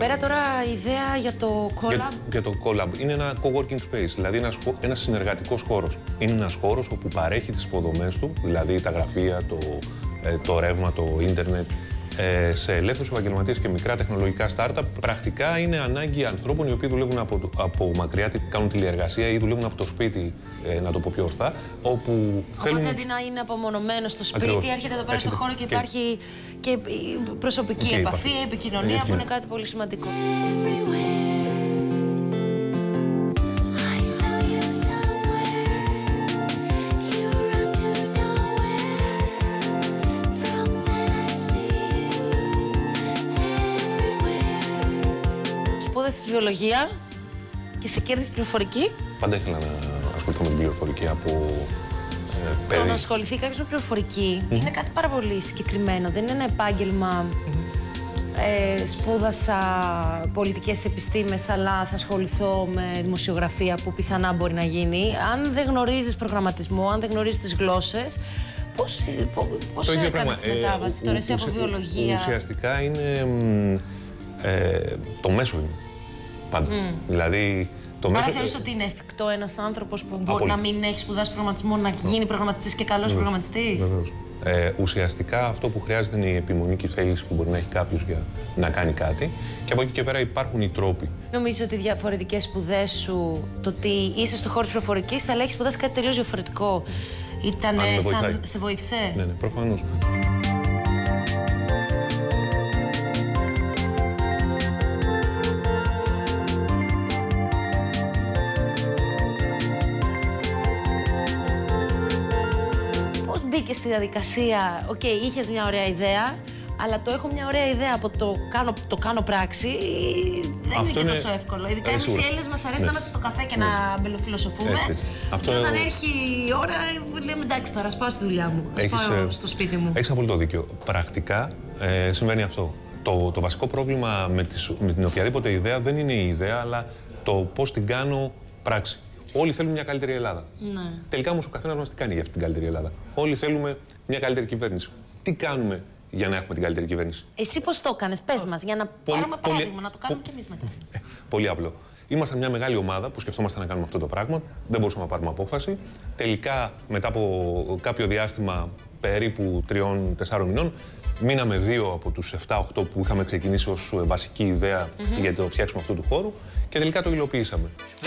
πέρα τώρα ιδέα για το collab. Για το collab. Είναι ένα co-working space, δηλαδή ένας συνεργατικός χώρος. Είναι ένας χώρος όπου παρέχει τις υποδομές του, δηλαδή τα γραφεία, το ρεύμα, το ίντερνετ, σε ελεύθερους επαγγελματίες και μικρά τεχνολογικά startup. Πρακτικά είναι ανάγκη ανθρώπων οι οποίοι δουλεύουν από μακριά, κάνουν τηλεεργασία ή δουλεύουν από το σπίτι, να το πω πιο ορθά, όπου θέλουν... Οπότε αντί να είναι απομονωμένο στο σπίτι, Ακριβώς. έρχεται εδώ πέρα στο χώρο και υπάρχει και προσωπική επαφή, επικοινωνία, που είναι κάτι πολύ σημαντικό. Σπούδασες βιολογία και σε κέρδισε πληροφορική. Πάντα ήθελα να ασχοληθώ με την πληροφορική από παιδί. Το να ασχοληθεί κάποιος με πληροφορική είναι κάτι πάρα πολύ συγκεκριμένο. Δεν είναι ένα επάγγελμα. Σπούδασα πολιτικές επιστήμες, αλλά θα ασχοληθώ με δημοσιογραφία, που πιθανά μπορεί να γίνει. Αν δεν γνωρίζεις προγραμματισμό, αν δεν γνωρίζεις τις γλώσσες, πώς έκανες τη μετάβαση τώρα εσύ από βιολογία? Ουσιαστικά είναι το μέσο είναι πάντα. Δηλαδή, Άρα θεωρείς ότι είναι εφικτό ένας άνθρωπος που μπορεί να μην έχει σπουδάσει προγραμματισμό να γίνει προγραμματιστής και καλός προγραμματιστής? Βεβαίως. Ουσιαστικά αυτό που χρειάζεται είναι η επιμονή και η θέληση που μπορεί να έχει κάποιος για να κάνει κάτι, και από εκεί και πέρα υπάρχουν οι τρόποι. Νομίζω ότι οι διαφορετικές σπουδές σου, το ότι είσαι στο χώρο της πληροφορικής, αλλά έχεις σπουδάσει κάτι τελείως διαφορετικό, σε βοήθησε? Ναι, προφανώς. Μπήκε στη διαδικασία, είχες μια ωραία ιδέα, αλλά το έχω μια ωραία ιδέα από το κάνω πράξη, δεν είναι και τόσο εύκολο. Ειδικά εμείς οι Έλληνες μας αρέσει να είμαστε στο καφέ και να μπελοφιλοσοφούμε. Και όταν έρχει η ώρα, λέμε εντάξει, τώρα πάω στη δουλειά μου, πάω στο σπίτι μου. Έχεις απολύτω δίκιο. Πρακτικά συμβαίνει αυτό. Το βασικό πρόβλημα με την οποιαδήποτε ιδέα δεν είναι η ιδέα, αλλά το πώς την κάνω πράξη. Όλοι θέλουν μια καλύτερη Ελλάδα. Ναι. Τελικά όμως ο καθένας μας τι κάνει για αυτή την καλύτερη Ελλάδα? Όλοι θέλουμε μια καλύτερη κυβέρνηση. Τι κάνουμε για να έχουμε την καλύτερη κυβέρνηση? Εσύ πώς το έκανες, πες μας, για να πάρουμε παράδειγμα, να το κάνουμε κι εμείς μετά. Πολύ απλό. Ήμασταν μια μεγάλη ομάδα που σκεφτόμασταν να κάνουμε αυτό το πράγμα. Δεν μπορούσαμε να πάρουμε απόφαση. Τελικά, μετά από κάποιο διάστημα περίπου 3-4 μηνών, μείναμε 2 από τους 7-8 που είχαμε ξεκινήσει ως βασική ιδέα για το φτιάξιμο αυτού του χώρου, και τελικά το υλοποιήσαμε.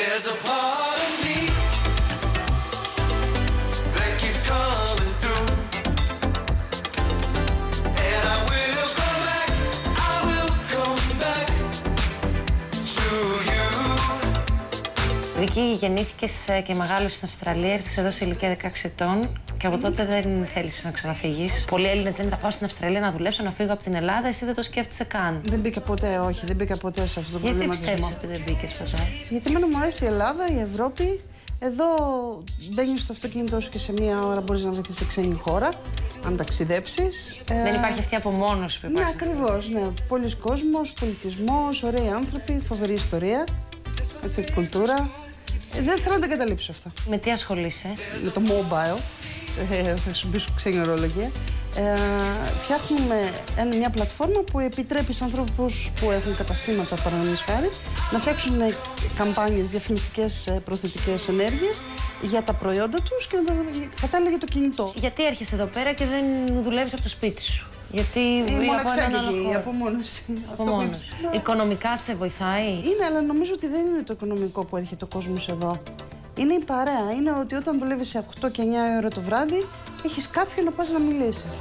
Βίκη, γεννήθηκες και μεγάλωσες στην Αυστραλία, ήρθες εδώ σε ηλικία 16 ετών και από τότε δεν θέλεις να ξαναφύγεις. Πολλοί Έλληνες λένε θα πάω στην Αυστραλία να δουλέψω, να φύγω από την Ελλάδα, εσύ δεν το σκέφτεσαι καν. Δεν μπήκα ποτέ, όχι, δεν μπήκα ποτέ σε αυτό το προβληματισμό. Γιατί πιστεύεις ότι δεν μπήκες ποτέ? Γιατί εμένα μου αρέσει η Ελλάδα, η Ευρώπη. Εδώ μπαίνεις στο αυτοκίνητό σου και σε μία ώρα μπορείς να βρεθείς σε ξένη χώρα, αν ταξιδέψεις. Δεν υπάρχει αυτή η απομόνωση που υπάρχει. Ναι, ακριβώς, ναι. Πολλής κόσμος, πολιτισμός, ωραίοι άνθρωποι, φοβερή ιστορία, έτσι, κουλτούρα. Δεν θέλω να τα καταλήψω αυτά. Με τι ασχολείσαι? Με το mobile, θα χρησιμοποιήσω ξένη ορολογία. Φτιάχνουμε μια πλατφόρμα που επιτρέπει σε ανθρώπους που έχουν καταστήματα, παραδείγματος χάρη, να φτιάξουν καμπάνιες, διαφημιστικές προωθητικές ενέργειες για τα προϊόντα τους και κατάλληλα για το κινητό. Γιατί έρχεσαι εδώ πέρα και δεν δουλεύεις από το σπίτι σου? Γιατί η απομόνωση. Οικονομικά σε βοηθάει? Είναι, αλλά νομίζω ότι δεν είναι το οικονομικό που έρχεται ο κόσμος εδώ. Είναι η παρέα. Είναι ότι όταν δουλεύεις σε 8 και 9 ώρα το βράδυ, έχεις κάποιον να πας να μιλήσεις.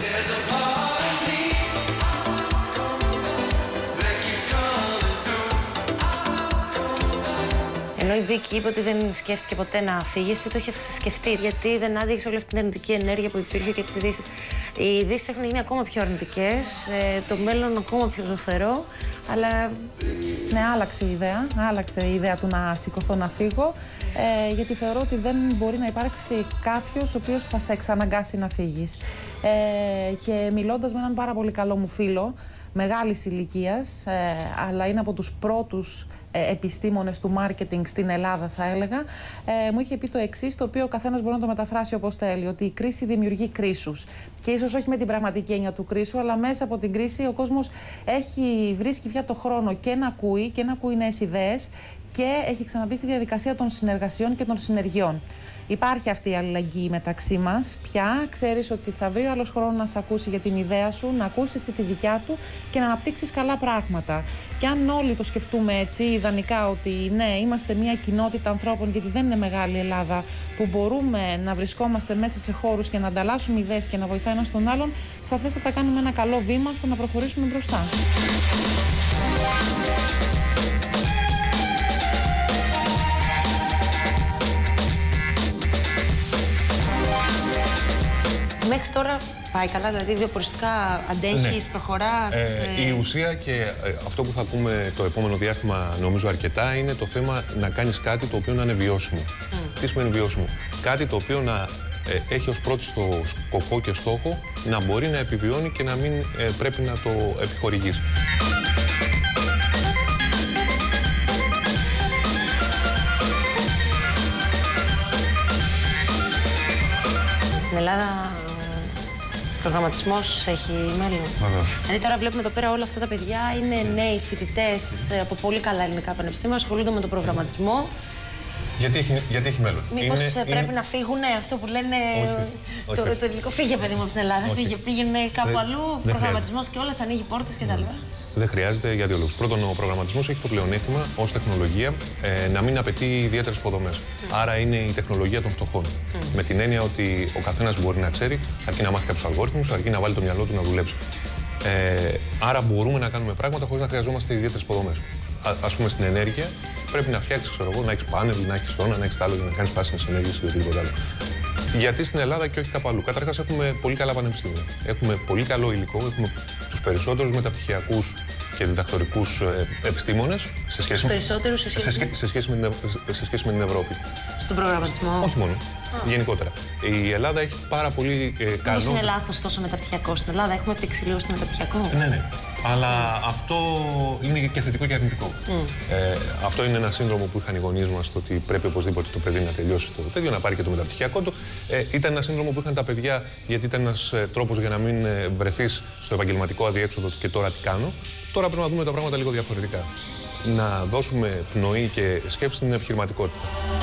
Ενώ η Βίκη είπε ότι δεν σκέφτηκε ποτέ να φύγει, εσύ το είχες σκεφτεί. Γιατί δεν άδειξε όλη αυτή την αρνητική ενέργεια που υπήρχε και τις ειδήσεις. Οι ειδήσεις έχουν γίνει ακόμα πιο αρνητικές, το μέλλον ακόμα πιο ζωφερό, αλλά... Ναι, άλλαξε η ιδέα. Άλλαξε η ιδέα του να σηκωθώ να φύγω, γιατί θεωρώ ότι δεν μπορεί να υπάρξει κάποιος ο οποίος θα σε εξαναγκάσει να φύγεις. Και μιλώντας με έναν πάρα πολύ καλό μου φίλο, μεγάλης ηλικίας, αλλά είναι από τους πρώτους επιστήμονες του μάρκετινγκ στην Ελλάδα, θα έλεγα, μου είχε πει το εξής, το οποίο ο καθένας μπορεί να το μεταφράσει όπως θέλει, ότι η κρίση δημιουργεί κρίσους. Και ίσως ίσως όχι με την πραγματική έννοια του κρίσου, αλλά μέσα από την κρίση ο κόσμος βρίσκει πια το χρόνο και να ακούει νέες ιδέες και έχει ξαναμπεί στη διαδικασία των συνεργασιών και των συνεργειών. Υπάρχει αυτή η αλληλεγγύη μεταξύ μας πια. Ξέρεις ότι θα βρει ο άλλος χρόνο να σε ακούσει για την ιδέα σου, να ακούσεις εσύ τη δικιά του και να αναπτύξεις καλά πράγματα. Και αν όλοι το σκεφτούμε έτσι, ιδανικά, ότι ναι, είμαστε μια κοινότητα ανθρώπων, γιατί δεν είναι μεγάλη Ελλάδα, που μπορούμε να βρισκόμαστε μέσα σε χώρους και να ανταλλάσσουμε ιδέες και να βοηθάει ένας τον άλλον, σαφέστατα κάνουμε ένα καλό βήμα στο να προχωρήσουμε μπροστά. Μέχρι τώρα πάει καλά, δηλαδή βιοποριστικά αντέχεις, προχωράς. Η ουσία και αυτό που θα πούμε το επόμενο διάστημα, νομίζω αρκετά, είναι το θέμα να κάνεις κάτι το οποίο να είναι βιώσιμο. Τι σημαίνει βιώσιμο? Κάτι το οποίο να έχει ως πρώτη στο σκοπό και στόχο να μπορεί να επιβιώνει και να μην πρέπει να το επιχορηγείς. Στην Ελλάδα προγραμματισμός έχει μέλλον. Δηλαδή τώρα βλέπουμε εδώ πέρα όλα αυτά τα παιδιά είναι νέοι φοιτητές από πολύ καλά ελληνικά πανεπιστήμια, ασχολούνται με τον προγραμματισμό. Γιατί έχει μέλλον? Μήπως πρέπει να φύγουν αυτό που λένε το ελληνικό? Φύγε παιδί μου από την Ελλάδα, πήγαινε κάπου αλλού, προγραμματισμός και όλες, ανοίγει πόρτες κτλ. Δεν χρειάζεται για δύο λόγους. Πρώτον, ο προγραμματισμός έχει το πλεονέκτημα ως τεχνολογία να μην απαιτεί ιδιαίτερες υποδομές. Άρα είναι η τεχνολογία των φτωχών. Με την έννοια ότι ο καθένας μπορεί να ξέρει, αρκεί να μάθει κάποιους αλγόριθμους, αρκεί να βάλει το μυαλό του να δουλέψει. Άρα μπορούμε να κάνουμε πράγματα χωρίς να χρειαζόμαστε ιδιαίτερες υποδομές. Ας πούμε στην ενέργεια, πρέπει να φτιάξεις, να έχεις πάνελ, να έχεις τόνα, να έχεις άλλο για να κάνεις πράσινες ενέργειες ή οτιδήποτε άλλο. Γιατί στην Ελλάδα και όχι κάπου αλλού? Καταρχάς, έχουμε πολύ καλά πανεπιστήμια. Έχουμε πολύ καλό υλικό, έχουμε τους περισσότερους μεταπτυχιακούς και διδακτορικούς επιστήμονες σε σχέση με την Ευρώπη. Στον προγραμματισμό? Όχι μόνο. Γενικότερα. Η Ελλάδα έχει πάρα πολύ καλό. Πώς είναι λάθος τόσο μεταπτυχιακό στην Ελλάδα? Έχουμε πήξει λίγο στο μεταπτυχιακό. Ναι. Αλλά αυτό είναι και θετικό και αρνητικό. Αυτό είναι ένα σύνδρομο που είχαν οι γονείς μας, το ότι πρέπει οπωσδήποτε το παιδί να τελειώσει το τέτοιο, να πάρει και το μεταπτυχιακό του. Ήταν ένα σύνδρομο που είχαν τα παιδιά, γιατί ήταν ένας τρόπος για να μην βρεθείς στο επαγγελματικό αδιέξοδο και τώρα τι κάνω. Τώρα πρέπει να δούμε τα πράγματα λίγο διαφορετικά. Να δώσουμε πνοή και σκέψη στην επιχειρηματικότητα.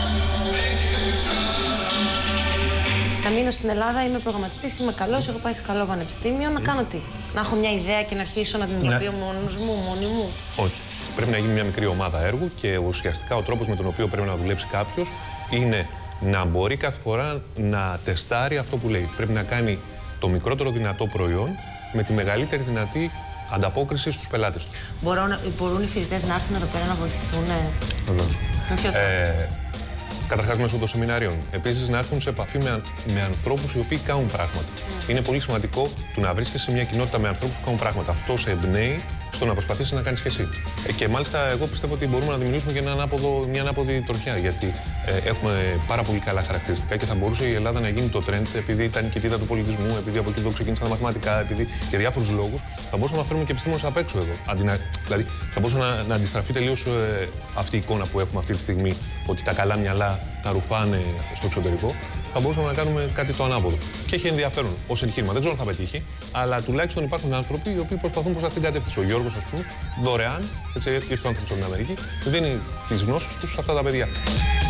Να μείνω στην Ελλάδα, είμαι προγραμματιστής, είμαι καλός, έχω πάει σε καλό πανεπιστήμιο. Να κάνω τι? Να έχω μια ιδέα και να αρχίσω να την υλοποιώ μόνη μου? Όχι. Πρέπει να γίνει μια μικρή ομάδα έργου και ουσιαστικά ο τρόπος με τον οποίο πρέπει να δουλέψει κάποιος είναι να μπορεί κάθε φορά να τεστάρει αυτό που λέει. Πρέπει να κάνει το μικρότερο δυνατό προϊόν με τη μεγαλύτερη δυνατή ανταπόκριση στους πελάτες τους. Μπορούν οι φοιτητές να έρθουν εδώ πέρα να βοηθηθούν? Βεβαίως. Καταρχάς μέσω των σεμιναρίων. Επίσης, να έρθουν σε επαφή με ανθρώπους οι οποίοι κάνουν πράγματα. Είναι πολύ σημαντικό το να βρίσκεσαι σε μια κοινότητα με ανθρώπους που κάνουν πράγματα. Αυτό σε εμπνέει στο να προσπαθήσεις να κάνεις και εσύ. Και μάλιστα, εγώ πιστεύω ότι μπορούμε να δημιουργήσουμε και μια ανάποδη τροχιά. Γιατί έχουμε πάρα πολύ καλά χαρακτηριστικά και θα μπορούσε η Ελλάδα να γίνει το trend, επειδή ήταν η κοιτίδα του πολιτισμού, επειδή από εκεί εδώ ξεκίνησαν τα μαθηματικά, επειδή για διάφορους λόγους. Θα μπορούσαμε να φέρουμε και επιστήμονες απ' έξω εδώ. Δηλαδή, θα μπορούσε να αντιστραφεί τελείως αυτή η εικόνα που έχουμε αυτή τη στιγμή, ότι τα καλά μυαλά τα ρουφάνε στο εξωτερικό. Θα μπορούσαμε να κάνουμε κάτι το ανάποδο. Και έχει ενδιαφέρον ως εγχείρημα. Δεν ξέρω αν θα πετύχει, αλλά τουλάχιστον υπάρχουν άνθρωποι οι οποίοι προσπαθούν προς αυτήν την κατεύθυνση. Ο Γιώργος, ας πούμε, δωρεάν, έτσι ήρθε ο άνθρωπος από την Αμερική, δίνει τις γνώσεις τους σε αυτά τα παιδιά.